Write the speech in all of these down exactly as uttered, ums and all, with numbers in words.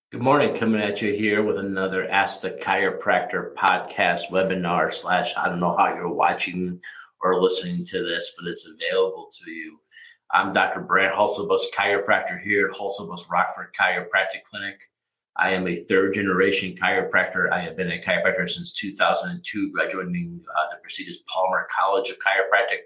Good morning, coming at you here with another Ask the Chiropractor podcast webinar slash, I don't know how you're watching or listening to this, but it's available to you. I'm Doctor Brad Hulsebus, chiropractor here at Hulsebus Rockford Chiropractic Clinic. I am a third generation chiropractor. I have been a chiropractor since two thousand two, graduating uh, the prestigious Palmer College of Chiropractic.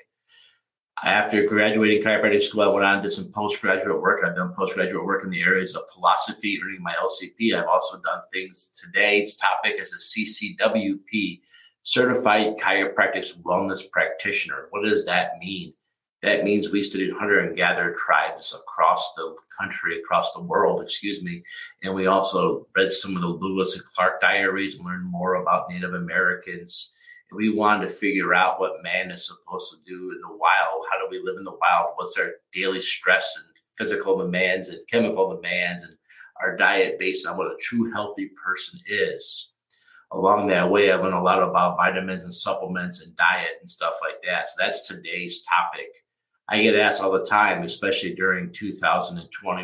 After graduating chiropractic school, I went on and did some postgraduate work. I've done postgraduate work in the areas of philosophy, earning my L C P. I've also done things. Today's topic is a C C W P, Certified Chiropractic Wellness Practitioner. What does that mean? That means we studied hunter and gatherer tribes across the country, across the world, excuse me. And we also read some of the Lewis and Clark diaries and learned more about Native Americans. We wanted to figure out what man is supposed to do in the wild. How do we live in the wild? What's our daily stress and physical demands and chemical demands and our diet based on what a true healthy person is? Along that way, I learned a lot about vitamins and supplements and diet and stuff like that. So that's today's topic. I get asked all the time, especially during two thousand twenty,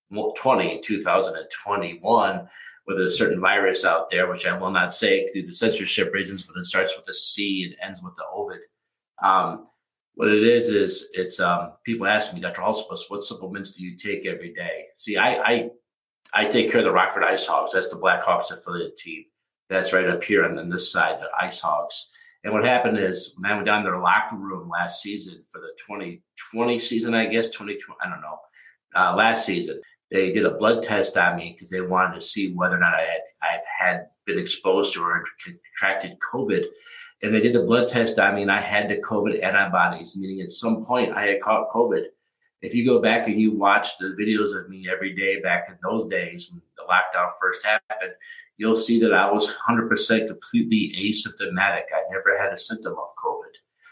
two thousand twenty-one, with a certain virus out there, which I will not say due to censorship reasons, but it starts with a C and ends with the Ovid. Um, what it is, is it's um, people ask me, Doctor Hulsebus, what supplements do you take every day? See, I, I I take care of the Rockford Ice Hogs. That's the Blackhawks affiliate team. That's right up here on, on this side, the Ice Hogs. And what happened is when I went down to their locker room last season for the twenty twenty season, I guess, twenty twenty, I don't know, uh, last season, they did a blood test on me because they wanted to see whether or not I had I had been exposed to or contracted COVID. And they did the blood test on me, and I had the COVID antibodies, meaning at some point I had caught COVID. If you go back and you watch the videos of me every day back in those days when the lockdown first happened, you'll see that I was one hundred percent completely asymptomatic. I never had a symptom of COVID.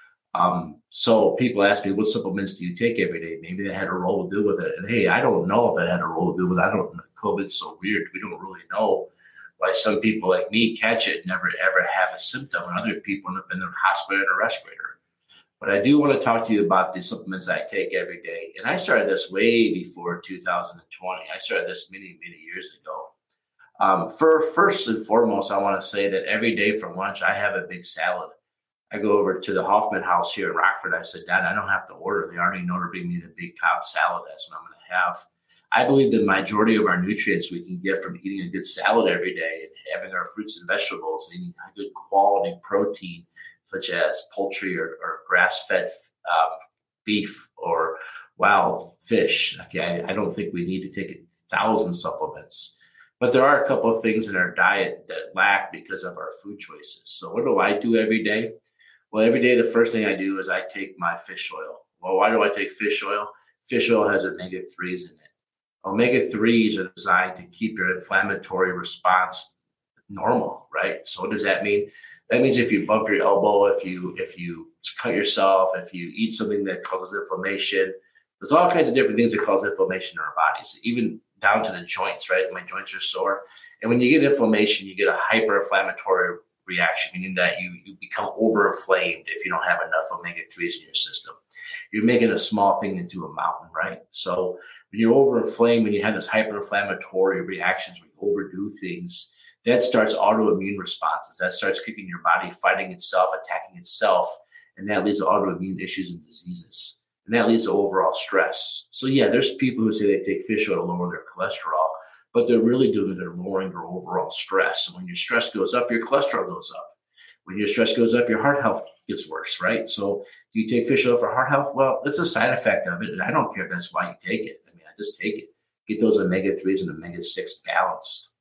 Um, so people ask me, what supplements do you take every day? Maybe that had a role to do with it. And hey, I don't know if that had a role to do with it. I don't know. COVID's so weird. We don't really know why some people like me catch it and never ever have a symptom, and other people end up in the hospital in a respirator. But I do want to talk to you about the supplements I take every day. And I started this way before two thousand twenty. I started this many, many years ago. Um, for first and foremost, I want to say that every day for lunch, I have a big salad. I go over to the Hoffman House here in Rockford. I said, Dad, I don't have to order. They already know to bring me the big Cobb salad. That's what I'm going to have. I believe the majority of our nutrients we can get from eating a good salad every day and having our fruits and vegetables, and eating a good quality protein, such as poultry or, or grass-fed um, beef or wild fish. Okay, I, I don't think we need to take a thousand supplements. But there are a couple of things in our diet that lack because of our food choices. So what do I do every day? Well, every day, the first thing I do is I take my fish oil. Well, why do I take fish oil? Fish oil has omega threes in it. Omega threes are designed to keep your inflammatory response normal, right? So what does that mean? That means if you bump your elbow, if you if you cut yourself, if you eat something that causes inflammation, there's all kinds of different things that cause inflammation in our bodies, even down to the joints, right? My joints are sore. And when you get inflammation, you get a hyperinflammatory reaction, meaning that you, you become overinflamed if you don't have enough omega threes in your system. You're making a small thing into a mountain, right? So when you're overinflamed, when you have this hyperinflammatory reactions, when you overdo things, that starts autoimmune responses. That starts kicking your body, fighting itself, attacking itself, and that leads to autoimmune issues and diseases. And that leads to overall stress. So yeah, there's people who say they take fish oil to lower their cholesterol, but they're really doing it, they're lowering their overall stress. And when your stress goes up, your cholesterol goes up. When your stress goes up, your heart health gets worse, right? So do you take fish oil for heart health? Well, it's a side effect of it, and I don't care if that's why you take it. I mean, I just take it. Get those omega threes and omega six balanced.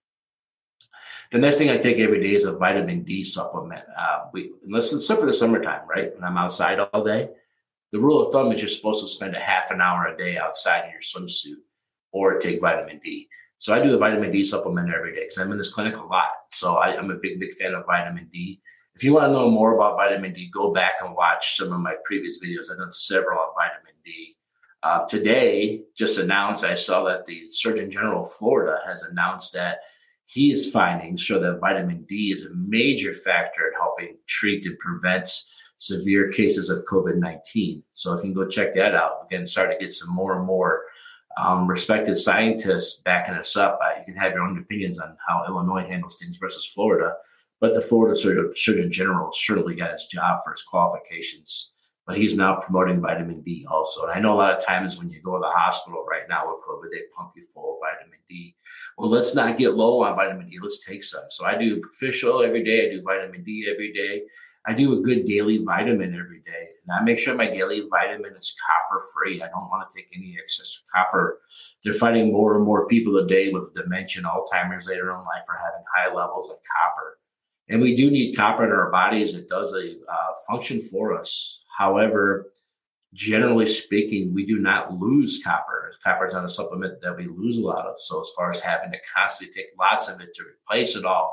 The next thing I take every day is a vitamin D supplement. Uh, we, unless it's for the summertime, right? When I'm outside all day, the rule of thumb is you're supposed to spend a half an hour a day outside in your swimsuit or take vitamin D. So I do a vitamin D supplement every day because I'm in this clinic a lot. So I, I'm a big, big fan of vitamin D. If you want to know more about vitamin D, go back and watch some of my previous videos. I've done several on vitamin D. Uh, today, just announced, I saw that the Surgeon General of Florida has announced that his findings show that vitamin D is a major factor in helping treat and prevent severe cases of COVID nineteen. So if you can go check that out, we're getting starting to get some more and more um, respected scientists backing us up. Uh, you can have your own opinions on how Illinois handles things versus Florida, but the Florida Surgeon, Surgeon General certainly got his job for his qualifications. But he's now promoting vitamin D also. And I know a lot of times when you go to the hospital right now with COVID, they pump you full of vitamin D. Well, let's not get low on vitamin D. Let's take some. So I do fish oil every day. I do vitamin D every day. I do a good daily vitamin every day. And I make sure my daily vitamin is copper free. I don't want to take any excess copper. They're finding more and more people today with dementia, Alzheimer's later in life are having high levels of copper. And we do need copper in our bodies. It does a uh, function for us. However, generally speaking, we do not lose copper. Copper is not a supplement that we lose a lot of. So as far as having to constantly take lots of it to replace it all,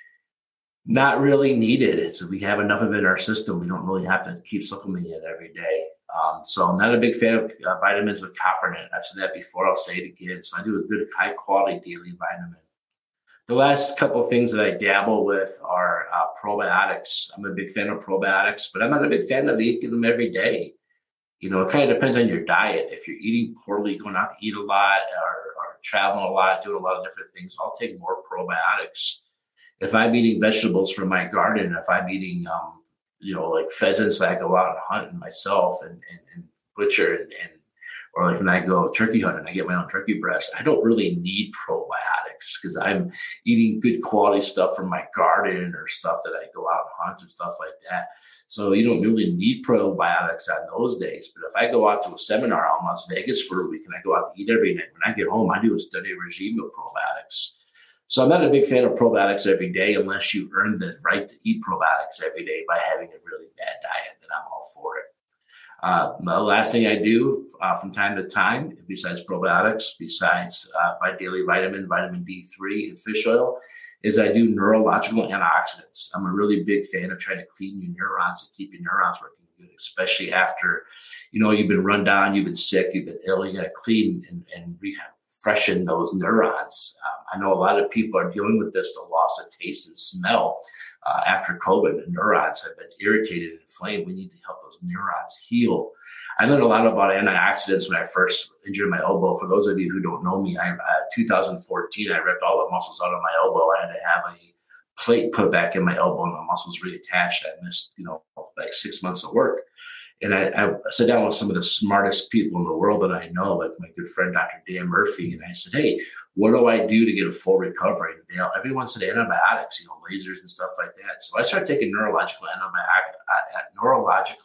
not really needed. So we have enough of it in our system. We don't really have to keep supplementing it every day. Um, so I'm not a big fan of uh, vitamins with copper in it. I've said that before. I'll say it again. So I do a good high quality daily vitamin. The last couple of things that I dabble with are uh, probiotics. I'm a big fan of probiotics, but I'm not a big fan of eating them every day. You know, it kind of depends on your diet. If you're eating poorly, going out to eat a lot, or, or traveling a lot, doing a lot of different things, I'll take more probiotics. If I'm eating vegetables from my garden, if I'm eating, um, you know, like pheasants that I go out and hunt myself and, and, and butcher and, and or like when I go turkey hunting, I get my own turkey breast. I don't really need probiotics because I'm eating good quality stuff from my garden or stuff that I go out and hunt and stuff like that. So you don't really need probiotics on those days. But if I go out to a seminar out in Las Vegas for a week and I go out to eat every night, when I get home, I do a study regime of probiotics. So I'm not a big fan of probiotics every day unless you earn the right to eat probiotics every day by having a really bad diet. Then I'm all for it. Uh, the last thing I do uh, from time to time, besides probiotics, besides uh, my daily vitamin, vitamin D three, and fish oil, is I do neurological antioxidants. I'm a really big fan of trying to clean your neurons and keep your neurons working good, especially after, you know, you've been run down, you've been sick, you've been ill. You got to clean and, and refreshen those neurons. Um, I know a lot of people are dealing with this, the loss of taste and smell. Uh, after COVID, the neurons have been irritated and inflamed. We need to help those neurons heal. I learned a lot about antioxidants when I first injured my elbow. For those of you who don't know me, I, uh, two thousand fourteen, I ripped all the muscles out of my elbow. I had to have a plate put back in my elbow and the muscles reattached. I missed, you know, like six months of work. And I, I sat down with some of the smartest people in the world that I know, like my good friend, Doctor Dan Murphy. And I said, hey, what do I do to get a full recovery? And they all, everyone said antibiotics, you know, lasers and stuff like that. So I started taking neurological antibiotic, uh, neurological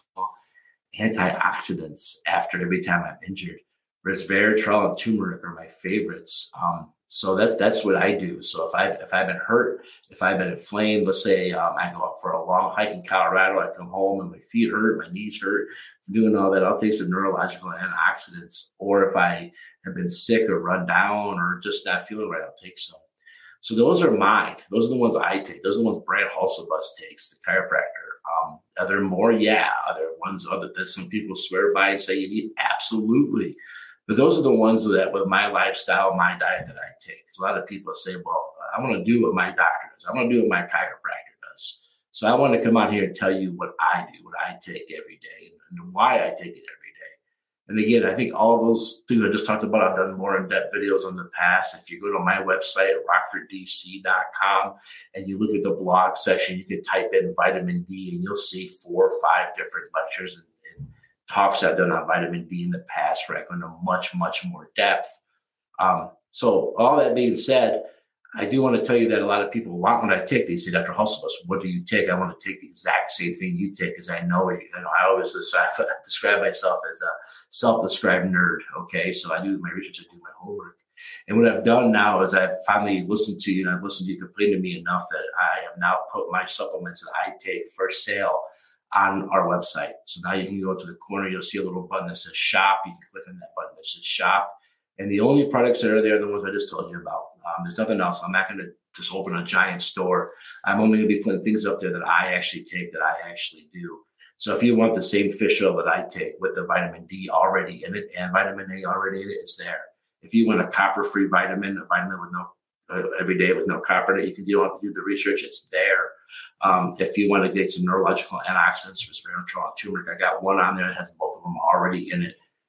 antioxidants after every time I'm injured. Resveratrol and turmeric are my favorites. Um, so that's that's what I do. So if I if I've been hurt, if I've been inflamed, let's say um, I go out for a long hike in Colorado, I come home and my feet hurt, my knees hurt, I'm doing all that, I'll take some neurological antioxidants. Or if I have been sick or run down or just not feeling right, I'll take some. So those are mine. Those are the ones I take. Those are the ones Brad Hulsebus takes, the chiropractor. Um, are there more? Yeah. Are there ones other that some people swear by and say you need? Absolutely. But those are the ones that with my lifestyle, my diet that I take. Because a lot of people say, well, I want to do what my doctor does. I want to do what my chiropractor does. So I want to come out here and tell you what I do, what I take every day, and why I take it every day. And again, I think all those things I just talked about, I've done more in-depth videos in the past. If you go to my website at rockford d c dot com and you look at the blog section, you can type in vitamin D and you'll see four or five different lectures and, and talks I've done on vitamin D in the past where I go into much, much more depth. Um, so all that being said, I do want to tell you that a lot of people want what I take. They say, Doctor Hulsebus, what do you take? I want to take the exact same thing you take because I know it. You know, I always describe myself as a self-described nerd. Okay, so I do my research, I do my homework. And what I've done now is I've finally listened to you and I've listened to you complain to me enough that I have now put my supplements that I take for sale on our website. So now you can go to the corner, you'll see a little button that says shop. You can click on that button that says shop. And the only products that are there are the ones I just told you about. Um, there's nothing else. I'm not going to just open a giant store. I'm only going to be putting things up there that I actually take, that I actually do. So if you want the same fish oil that I take with the vitamin D already in it and vitamin A already in it, it's there. If you want a copper-free vitamin, a vitamin with no uh, every day with no copper in it, you can you don't have to do the research. It's there. Um, if you want to get some neurological antioxidants, resveratrol and turmeric, I got one on there that has both of them already in it.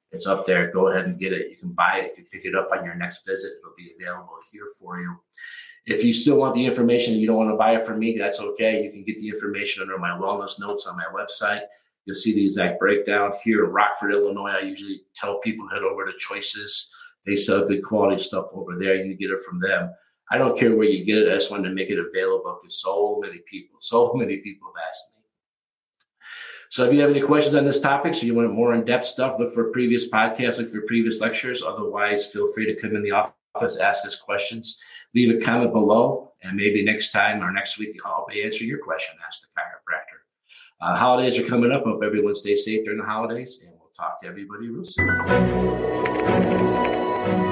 It's up there. Go ahead and get it. You can buy it. You can pick it up on your next visit. It'll be available here for you. If you still want the information and you don't want to buy it from me, that's okay. You can get the information under my wellness notes on my website. You'll see the exact breakdown. Here in Rockford, Illinois, I usually tell people head over to Choices. They sell good quality stuff over there. You can get it from them. I don't care where you get it. I just wanted to make it available because so many people, so many people have asked me. So if you have any questions on this topic, so you want more in-depth stuff, look for previous podcasts, look for previous lectures. Otherwise, feel free to come in the office, ask us questions, leave a comment below, and maybe next time or next week, I'll be answering your question, Ask the Chiropractor. Uh, holidays are coming up. Hope everyone stays safe during the holidays, and we'll talk to everybody real soon.